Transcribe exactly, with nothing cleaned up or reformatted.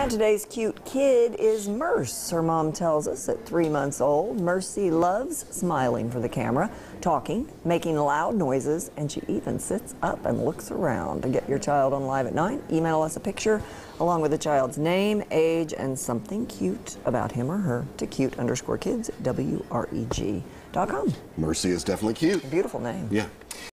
And today's cute kid is Merce. Her mom tells us at three months old, Mercy loves smiling for the camera, talking, making loud noises, and she even sits up and looks around. To get your child on Live at nine, email us a picture along with the child's name, age, and something cute about him or her to cute underscore kids at W R E G dot com. Mercy is definitely cute. Beautiful name. Yeah.